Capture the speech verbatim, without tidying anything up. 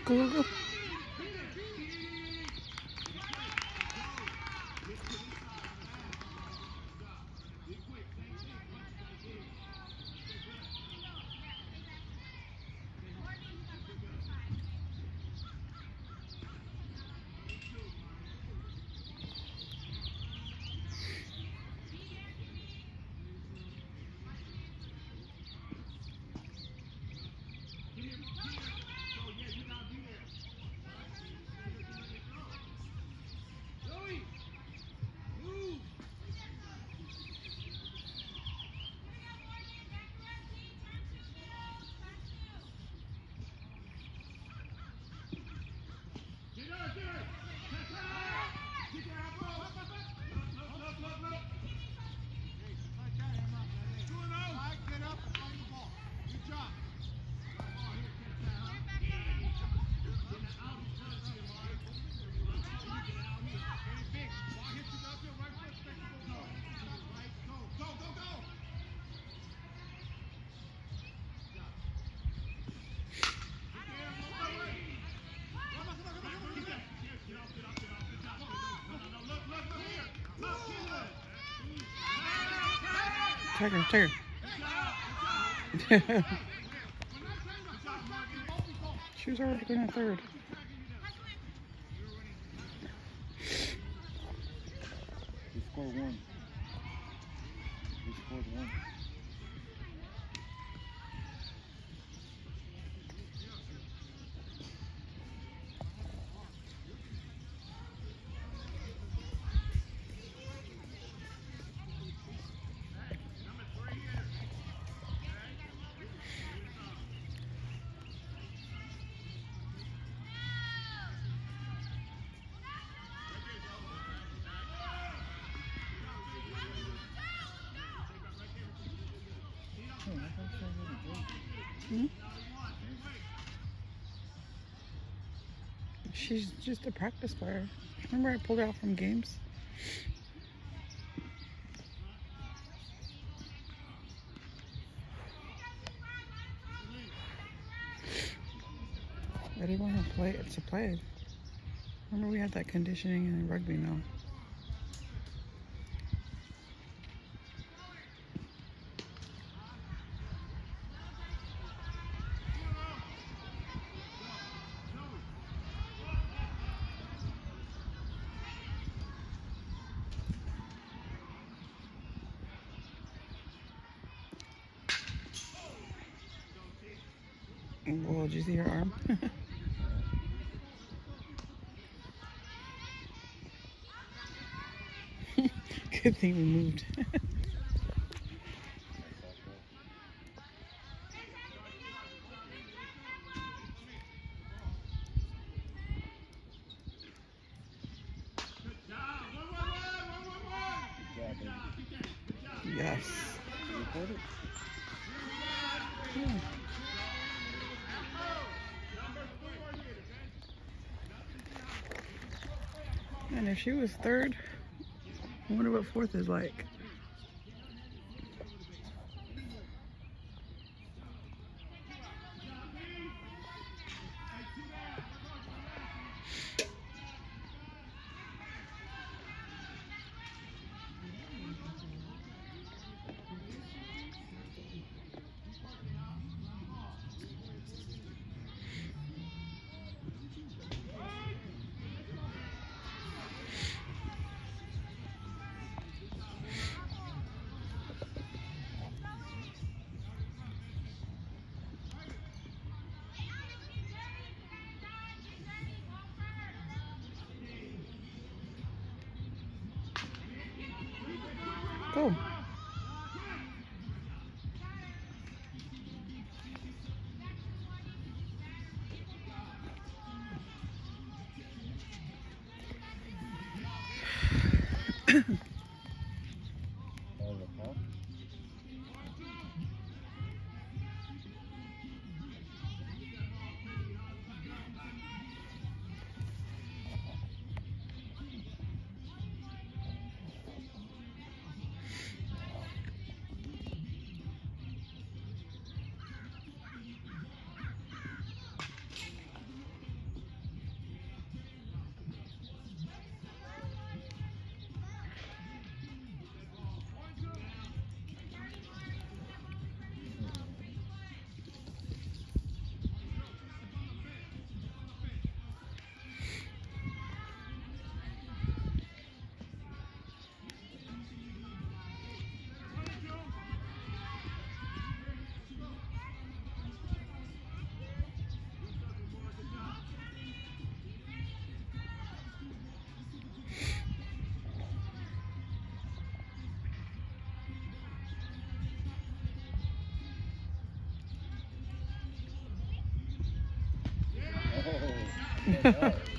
Go, go, go. Tiger, Tiger. She was already going to third. We scored one. We scored one. Hmm? She's just a practice player. Remember I pulled her out from games? I didn't want to play. It's a play. Remember we had that conditioning in rugby now. Whoa, did you see her arm? Good thing we moved. Yes. Yeah. And if she was third, I wonder what fourth is like. Go. That's ours.